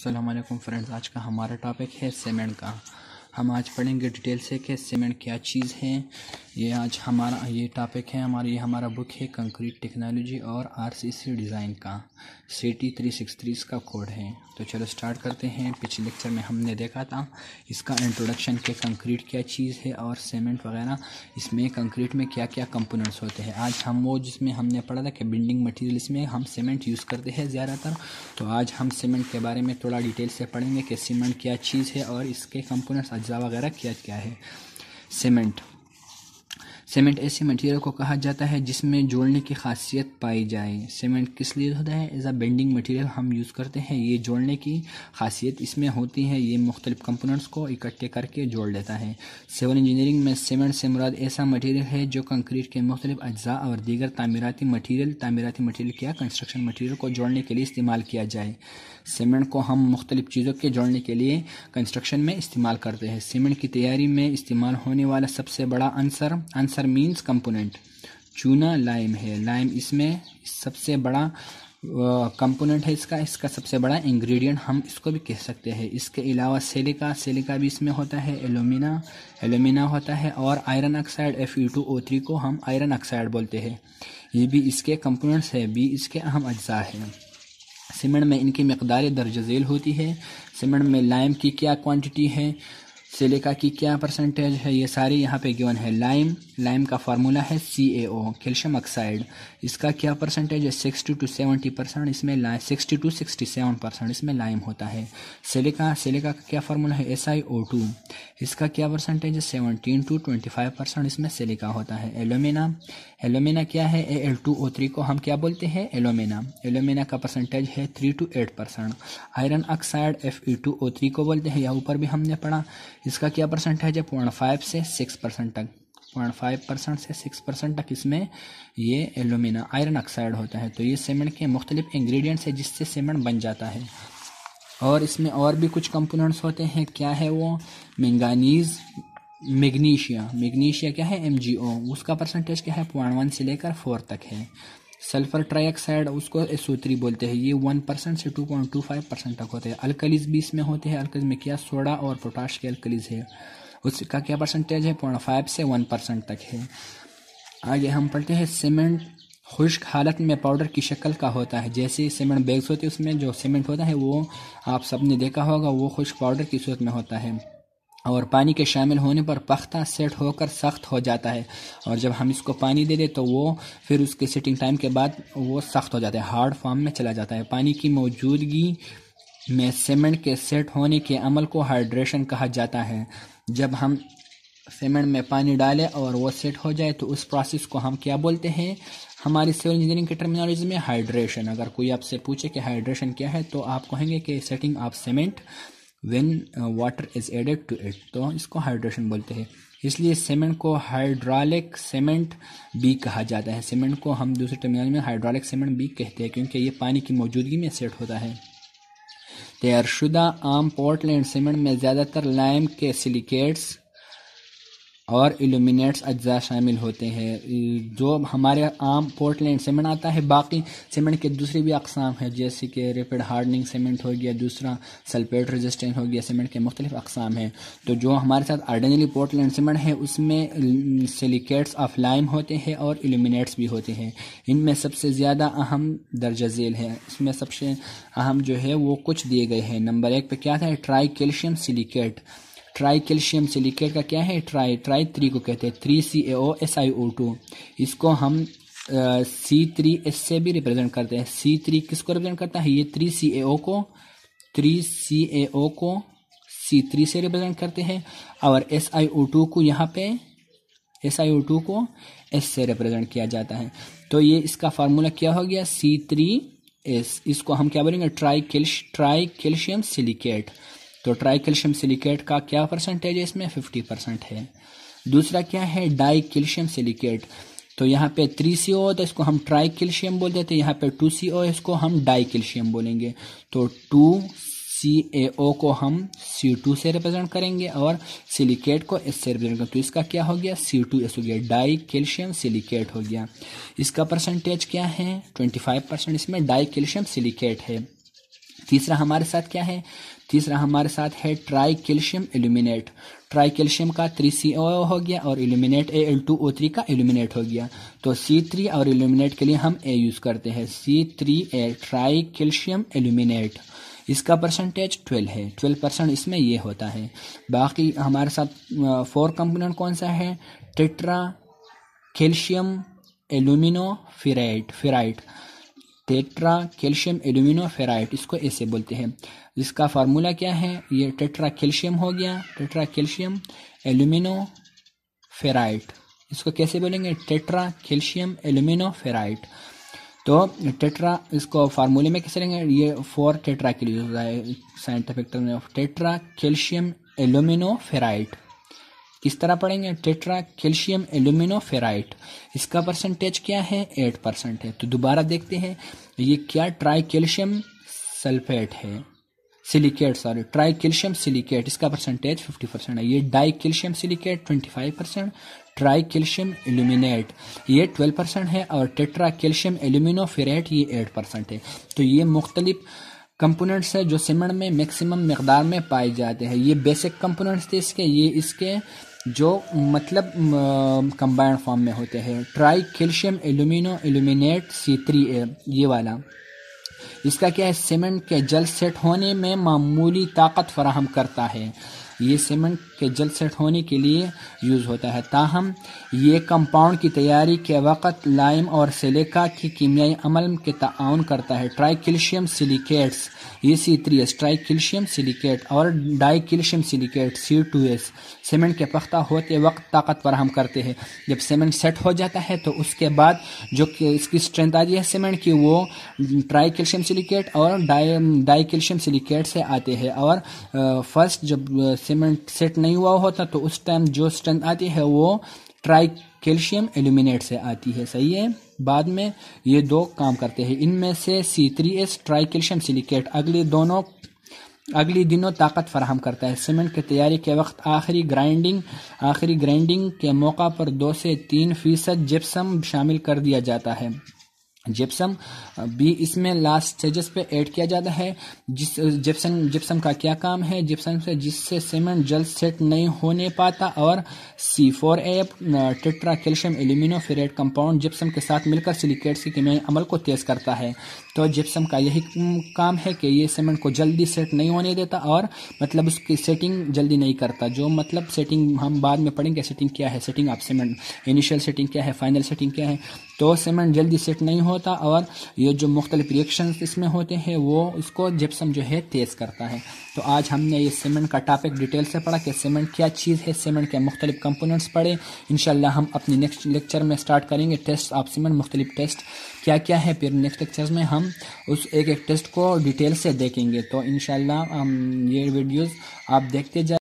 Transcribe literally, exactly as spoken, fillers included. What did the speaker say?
अस्सलाम वालेकुम फ्रेंड्स, आज का हमारा टॉपिक है सीमेंट का। हम आज पढ़ेंगे डिटेल से कि सीमेंट क्या चीज़ है। ये आज हमारा ये टॉपिक है हमारा ये हमारा बुक है कंक्रीट टेक्नोलॉजी और आरसीसी डिज़ाइन का C T three six three इसका कोड है। तो चलो स्टार्ट करते हैं। पिछले लेक्चर में हमने देखा था इसका इंट्रोडक्शन के कंक्रीट क्या चीज़ है और सीमेंट वगैरह, इसमें कंक्रीट में क्या क्या कंपोनेंट्स होते हैं। आज हम वो जिसमें हमने पढ़ा था कि बिल्डिंग मटेरियल्स में हम सीमेंट यूज़ करते हैं ज़्यादातर, तो आज हम सीमेंट के बारे में थोड़ा डिटेल से पढ़ेंगे कि सीमेंट क्या चीज़ है और इसके कंपोनेंट्स अज्जा वगैरह क्या क्या है। सीमेंट सीमेंट ऐसे मटेरियल को कहा जाता है जिसमें जोड़ने की खासियत पाई जाए। सीमेंट किस लिए होता है? एज अ बेंडिंग मटेरियल हम यूज़ करते हैं। ये जोड़ने की खासियत इसमें होती है, ये मुख्तलिफ कंपोनेंट्स को इकट्ठे करके जोड़ देता है। सिविल इंजीनियरिंग में सीमेंट से मुराद ऐसा मटेरियल है जो कंक्रीट के मुख्तलिफ अज्जा और दीगर तामीराती मटीरियल तामीराती मटीरियल क्या कंस्ट्रक्शन मटीरियल को जोड़ने के लिए इस्तेमाल किया जाए। सीमेंट को हम मुख्तलिफ चीज़ों के जोड़ने के लिए कंस्ट्रक्शन में इस्तेमाल करते हैं। सीमेंट की तैयारी में इस्तेमाल होने वाला सबसे बड़ा अंसर अंसर मीन्स कंपोनेंट चूना लाइम है। लाइम इसमें सबसे बड़ा कंपोनेंट है, इसका इसका सबसे बड़ा इंग्रेडिएंट हम इसको भी कह सकते हैं। इसके अलावा सिलिका सिलिका भी इसमें होता है, एल्यूमिना एल्यूमिना होता है और iron oxide F E two O three को हम आयरन ऑक्साइड बोलते हैं। ये भी इसके कंपोनेंट्स है, भी इसके अहम अज्जा है। सीमेंट में इनकी मकदार दर्ज झेल होती है। सीमेंट में लाइम की क्या क्वांटिटी है, सिलिका की क्या परसेंटेज है, ये सारी यहाँ पे गिवन है। लाइम लाइम का फार्मूला है सी ए ओ कैल्शियम ऑक्साइड, इसका क्या परसेंटेज है सिक्सटी टू सेवेंटी परसेंट इसमें lime sixty to sixty seven percent इसमें लाइम होता है। सिलिका सिलिका का क्या फार्मूला है एस आई ओ टू, इसका क्या परसेंटेज है seventeen to twenty five percent इसमें सिलिका होता है। एल्यूमिना एल्यूमिना क्या है A L two O three को हम क्या बोलते हैं एल्यूमिना एल्यूमिना का परसेंटेज है three to eight percent. Iron oxide F E two O three को बोलते हैं, यहाँ ऊपर भी हमने पढ़ा। इसका क्या परसेंटेज है पॉइंट फाइव से सिक्स परसेंट तक पॉइंट फाइव परसेंट से सिक्स परसेंट तक इसमें ये एल्यूमिना आयरन ऑक्साइड होता है। तो ये सीमेंट के मुख्तलिफ इंग्रेडिएंट्स है जिससे सीमेंट बन जाता है। और इसमें और भी कुछ कंपोनेंट्स होते हैं, क्या है वो मैंगानीज मैग्नीशिया मैग्नीशिया क्या है एम जी ओ, उसका परसेंटेज क्या है पॉइंट वन से लेकर फोर तक है। सल्फर ट्राइऑक्साइड उसको एस ओ थ्री बोलते हैं, ये वन परसेंट से two point two five percent तक होते हैं। अल्कलीज भी इसमें होते हैं, अल्कलीज में क्या सोडा और पोटाश के अल्कलीज है, उसका क्या परसेंटेज है पॉइंट फाइव से वन परसेंट तक है। आगे हम पढ़ते हैं सीमेंट खुश्क हालत में पाउडर की शक्ल का होता है। जैसे सीमेंट बैग्स होते हैं उसमें जो सीमेंट होता है वो आप सबने देखा होगा, वो खुश्क पाउडर की सूरत में होता है और पानी के शामिल होने पर पख्ता सेट होकर सख्त हो जाता है। और जब हम इसको पानी दे दें तो वो फिर उसके सेटिंग टाइम के बाद वो सख्त हो जाता है, हार्ड फॉर्म में चला जाता है। पानी की मौजूदगी में सीमेंट के सेट होने के अमल को हाइड्रेशन कहा जाता है। जब हम सीमेंट में पानी डालें और वो सेट हो जाए तो उस प्रोसेस को हम क्या बोलते हैं, हमारी सिविल इंजीनियरिंग की टर्मिनोलॉजी में हाइड्रेशन। अगर कोई आपसे पूछे कि हाइड्रेशन क्या है तो आप कहेंगे कि setting of cement when water is added to it, तो इसको हाइड्रेशन बोलते हैं। इसलिए सीमेंट को हाइड्रोलिक सीमेंट भी कहा जाता है। सीमेंट को हम दूसरे टर्मिनोलॉजी में हाइड्रोलिक सीमेंट भी कहते हैं क्योंकि ये पानी की मौजूदगी में सेट होता है। तैयारशुदा आम पोर्टलैंड सीमेंट में ज़्यादातर लाइम के सिलिकेट्स और इल्यूमिनेट्स अज्जा शामिल होते हैं। जो हमारे आम पोर्टलैंड सीमेंट आता है, बाकी सीमेंट के दूसरी भी अकसाम है जैसे कि रैपिड हार्डनिंग सीमेंट हो गया, दूसरा सल्फेट रेजिस्टेंट हो गया, सीमेंट के मुख्तलिफ अकसाम है। तो जो हमारे साथ ऑर्डिनरी पोर्टलैंड सीमेंट है उसमें सिलिकेट्स ऑफ लाइम होते हैं और इल्यूमिनेट्स भी होते हैं। इनमें सबसे ज़्यादा अहम दर्जा झेल है, इसमें सबसे अहम जो है वो कुछ दिए गए हैं। नंबर एक पे क्या था tri calcium silicate. Tri calcium silicate का क्या है ट्राई ट्राई थ्री को कहते हैं, three C A O S I O two, इसको हम सी थ्री एस से भी रिप्रेजेंट करते हैं। सी थ्री किसको रिप्रेजेंट करता है, ये थ्री सी ए ओ को थ्री सी ए ओ को सी थ्री से रिप्रेजेंट करते हैं और एस आई ओ टू को यहाँ पे एस आई ओ टू को एस से रिप्रेजेंट किया जाता है। तो ये इसका फार्मूला क्या हो गया सी थ्री एस, इसको हम क्या बोलेंगे tri calc tri calcium silicate. तो ट्राई कैल्शियम सिलिकेट का क्या परसेंटेज है इसमें फिफ्टी परसेंट है। दूसरा क्या है डाई कैल्शियम सिलिकेट, तो यहाँ पे थ्री सी ओ तो इसको हम ट्राई कैल्शियम बोल देते हैं, यहाँ पे टू सी ओ इसको हम डाई कैल्शियम बोलेंगे। तो टू सी ए ओ को हम सी टू से रिप्रेजेंट करेंगे और सिलिकेट को एस से रिप्रेजेंट करेंगे, तो इसका क्या हो गया सी टू एस हो गया, डाई कैल्शियम सिलिकेट हो गया। इसका परसेंटेज क्या है ट्वेंटी फाइव परसेंट इसमें डाई कैल्शियम सिलिकेट है। तीसरा हमारे साथ क्या है, तीसरा हमारे साथ है tri calcium aluminate. Tri calcium का थ्री सी ओ हो गया और aluminate A L two O three का एल्यूमिनेट हो गया। तो सी थ्री और एल्यूमिनेट के लिए हम ए यूज करते हैं, C three A tri calcium aluminate. इसका परसेंटेज ट्वेल्व है, ट्वेल्व परसेंट इसमें ये होता है। बाकी हमारे साथ फोर कंपोनेंट कौन सा है, tetra calcium alumino ferrite ferrite tetra calcium alumino ferrite, इसको ऐसे बोलते हैं। इसका फार्मूला क्या है, ये टेट्रा कैल्शियम हो गया, टेट्रा कैल्शियम एल्यूमिनो फेराइट। इसको कैसे बोलेंगे, टेट्रा कैल्शियम एल्यूमिनो फेराइट। तो टेट्रा इसको फार्मूले में कैसे लेंगे, ये फोर टेट्रा के लिए होता है साइंटिफिक टर्म में, टेट्रा कैल्शियम एल्यूमिनो फेराइट। किस तरह पढ़ेंगे, टेट्रा कैल्शियम एल्यूमिनो फेराइट। इसका परसेंटेज क्या है, एट परसेंट है। तो दोबारा देखते हैं, ये क्या ट्राई कैल्शियम सल्फेट है, silicate sorry tri calcium silicate, इसका परसेंटेज फिफ्टी परसेंट है। ये di calcium silicate twenty five percent, tri calcium aluminate ये ट्वेल्व परसेंट है और टेट्रा कैल्शियम एल्यूमिनो फेराइट ये एट परसेंट है। तो ये मुख्तलिफ कंपोनेंट्स है जो सीमेंट में मैक्सिमम मकदार में पाए जाते हैं। ये बेसिक कंपोनेंट्स थे इसके, ये इसके जो मतलब कंबाइंड फॉर्म में होते हैं। Tri calcium alumino aluminate C three A ये वाला, इसका क्या है, सीमेंट के जल्द सेट होने में मामूली ताकत फराहम करता है। ये सीमेंट के जल्द सेट होने के लिए यूज़ होता है। ताहम ये कंपाउंड की तैयारी के वक़्त लाइम और सिलिका की कीमियाई अमल के ताउन करता है। ट्राई कैल्शियम सिलिकेट्स ये C three S tri calcium silicate और di calcium silicate C two S cement के पख्ता होते वक्त ताकत फराहम करते हैं। जब सीमेंट सेट हो जाता है तो उसके बाद जो इसकी स्ट्रेंथ आती है सीमेंट की, वो ट्राई कैल्शियम सिलिकेट और डाई डाई कैल्शियम सिलिकेट से आते हैं। और फर्स्ट जब सीमेंट सेट नहीं हुआ होता तो उस टाइम जो स्ट्रेंथ आती है वो ट्राई कैल्शियम एल्यूमिनेट से आती है, सही है। बाद में ये दो काम करते हैं, इनमें से C three S tri calcium silicate अगले दोनों अगली दिनों ताकत फराहम करता है। सीमेंट की तैयारी के वक्त आखिरी ग्राइंडिंग आखिरी ग्राइंडिंग के मौका पर दो से तीन फीसद जिप्सम शामिल कर दिया जाता है। जिप्सम भी इसमें लास्ट स्टेजेस पे ऐड किया जाता है। जिस जिप्सम जिप्सम का क्या काम है, जिप्सम से जिससे सीमेंट जल्द सेट नहीं होने पाता। और C four A tetra calcium alumino ferrite compound gypsum के साथ मिलकर सिलिकेट्स के कीमियाई अमल को तेज करता है। तो जिप्सम का यही काम है कि ये सीमेंट को जल्दी सेट नहीं होने देता और मतलब उसकी सेटिंग जल्दी नहीं करता। जो मतलब सेटिंग हम बाद में पढ़ेंगे, सेटिंग क्या है, setting of cement, initial setting क्या है, फाइनल सेटिंग क्या है। तो सीमेंट जल्दी सेट नहीं होता और ये जो मुख्तलिफ रिएक्शंस इसमें होते हैं वो इसको जिप्सम जो है तेज करता है। तो आज हमने ये सीमेंट का टॉपिक डिटेल से पढ़ा कि सीमेंट क्या चीज़ है, सीमेंट के मुख्तलिफ कंपोनेंट्स पढ़े। इंशाल्लाह हम अपने नेक्स्ट लेक्चर में स्टार्ट करेंगे टेस्ट ऑफ सीमेंट, मुख्तलिफ टेस्ट क्या क्या है। फिर नेक्स्ट लेक्चर में हम उस एक एक टेस्ट को डिटेल से देखेंगे। तो इंशाल्लाह हम ये वीडियोज़ आप देखते जाए।